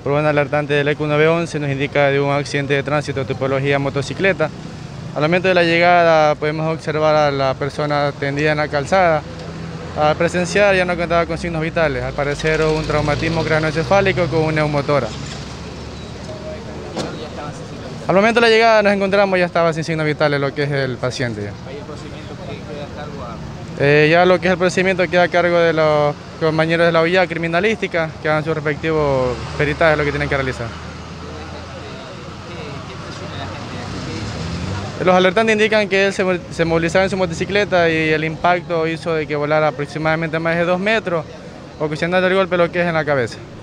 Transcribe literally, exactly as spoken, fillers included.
por un alertante del E C U nueve once nos indica de un accidente de tránsito de tipología motocicleta. Al momento de la llegada podemos observar a la persona tendida en la calzada. Al presenciar ya no contaba con signos vitales, al parecer un traumatismo craneoencefálico con un neumotórax. Al momento de la llegada nos encontramos, ya estaba sin signos vitales lo que es el paciente. Ya. ¿Hay el procedimiento que queda a cargo a... Eh, ya lo que es el procedimiento queda a cargo de los compañeros de la unidad criminalística que hagan su respectivo peritaje, lo que tienen que realizar. Los alertantes indican que él se, se movilizaba en su motocicleta y el impacto hizo de que volara aproximadamente más de dos metros, ocasionando el golpe lo que es en la cabeza.